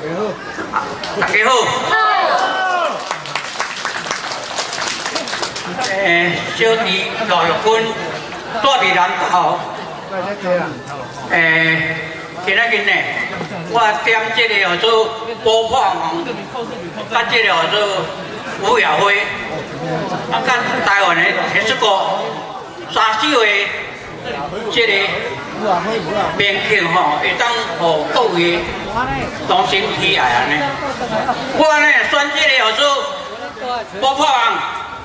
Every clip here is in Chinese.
大家好。小弟罗玉军，住伫南投。今仔日呢，我点这个叫做波破王，甲这个叫做吴耀辉，甲台湾的铁出国3、4位这个编剧吼，会当互各位同心喜爱安尼。我呢选这个叫做波破王。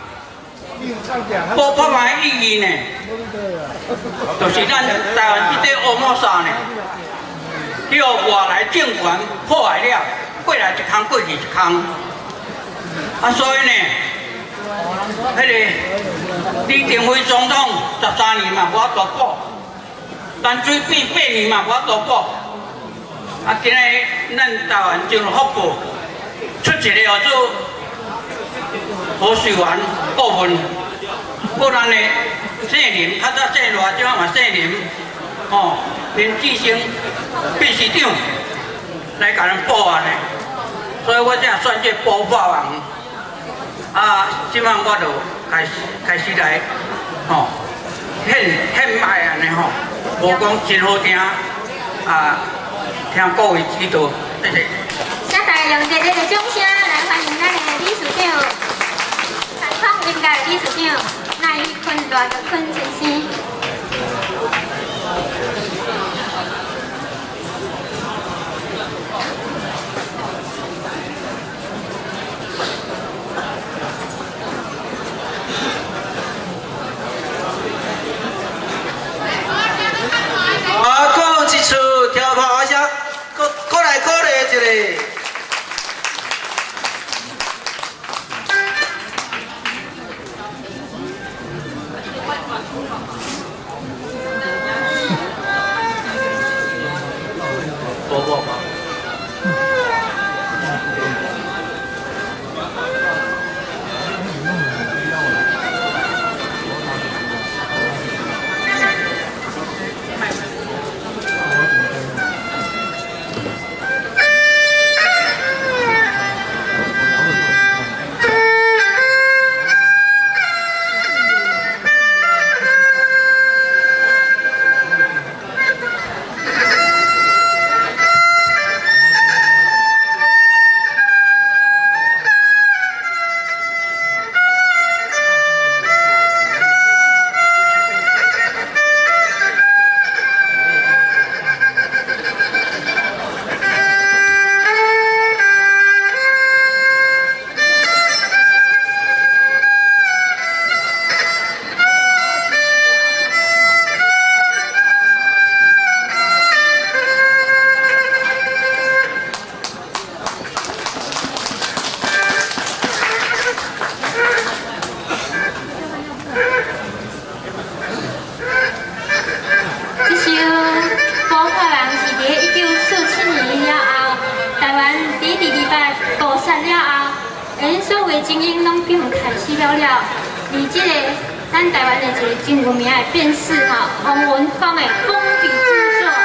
波破王的意义呢，就是咱台湾这个乌毛沙呢，叫外来政权破坏了，过来一空，过去一空。所以呢，迄个李登辉总统13年嘛，无法度保；陈水扁8年嘛，无法度保。今日咱台湾政府发布出一个叫做。 何水源部分，个咱的姓林，较早姓赖，即摆嘛姓林，林志升秘书长来甲咱保安的，所以我才选这保法王。即摆我就开始来，献卖安尼无讲真好听，听各位指导，谢谢。 现在用热烈的掌声来欢迎咱的理事长。 创音乐理事长赖玉坤大玉坤先生。 讲一次跳炮声，过来一个。 精英拢并开始了，而这个咱台湾的一个真有名的辩士王文芳的封笔之作。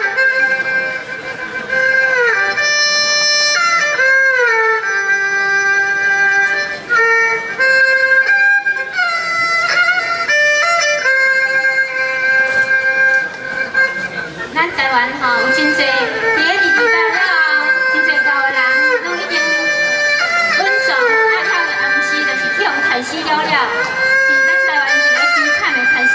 咱台湾有真侪第一二代了后，真侪高的人拢已经稳重爱跳的暗时，就是跳开始了，是咱台湾一个悲惨的开始。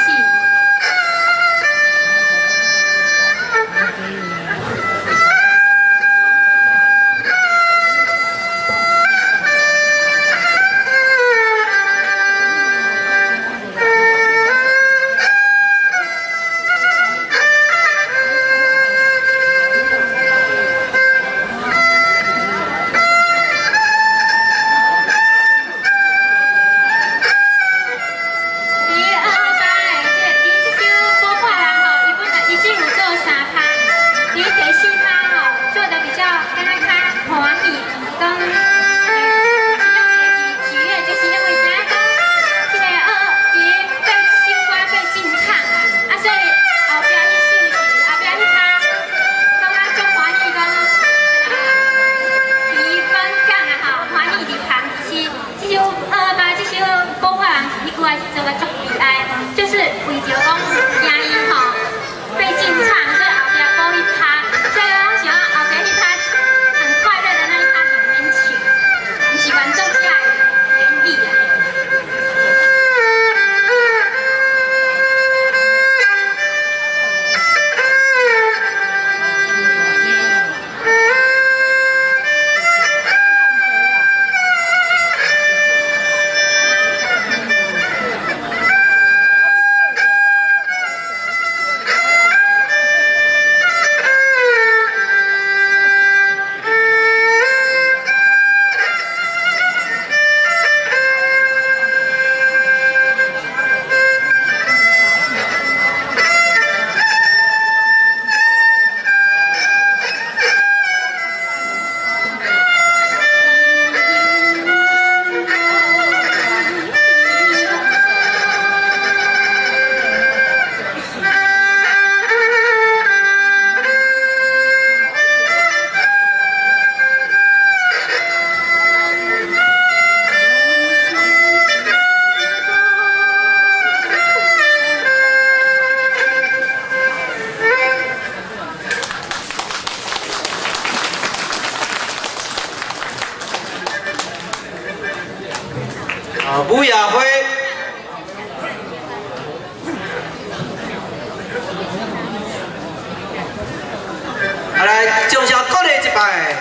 母亚辉，来，掌声鼓励一摆。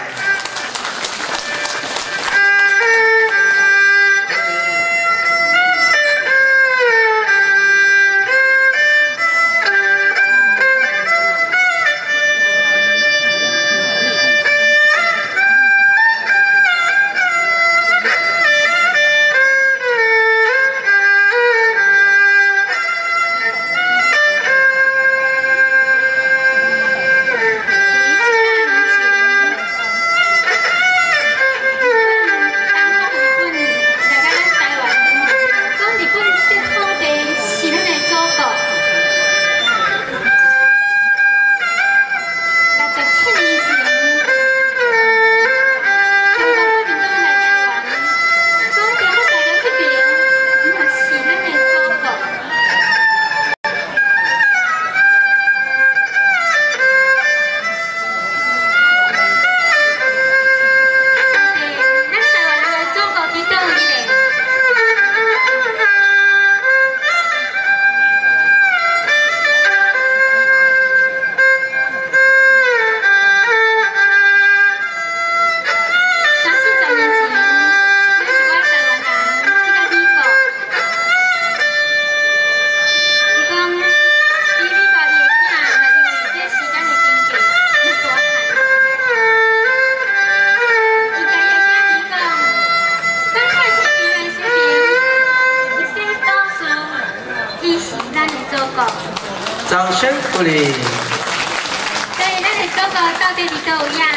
掌声鼓励。 所以，咱的祖国到底伫倒有影？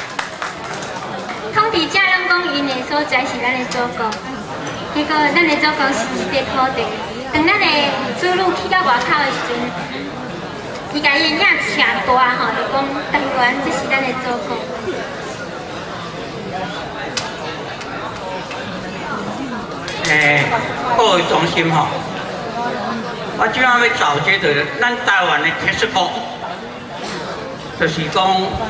统治者拢讲因的所在是咱的祖国，结果咱的祖国是一块土地。当咱的子女去到外口的时阵，伊家伊的影扯大吼，就讲台湾这是咱的祖国。 各位中心吼。我即摆要找这个咱台湾的铁丝裤，就是讲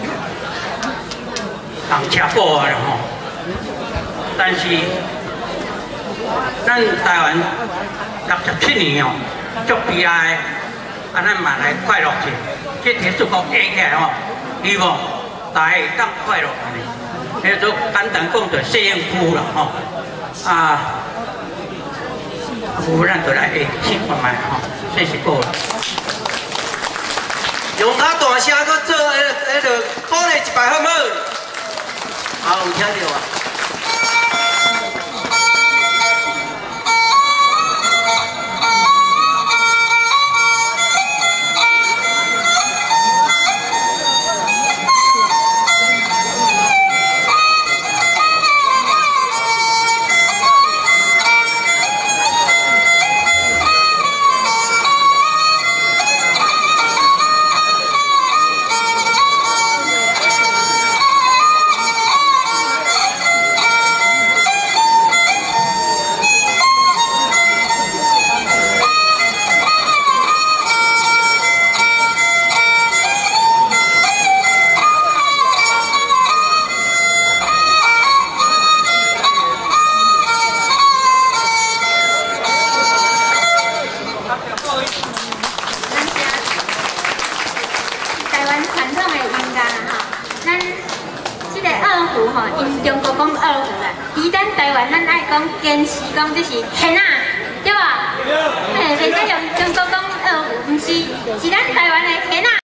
人车过啊吼，但是咱台湾67年哦，足悲哀，咱嘛来快乐者，这铁丝裤下起来吼，希望大家会当快乐安尼，迄做简单讲就适应区啦吼，有咱就来下试看卖吼，这是够了。 用较大声搁做迄个鼓励一摆好唔好？好，有听到啊。 因中国讲二胡啦，伫咱台湾咱爱讲坚持讲这是弦啊，对吧？嘿，袂使用中国讲二胡，毋是，是咱台湾的弦啊。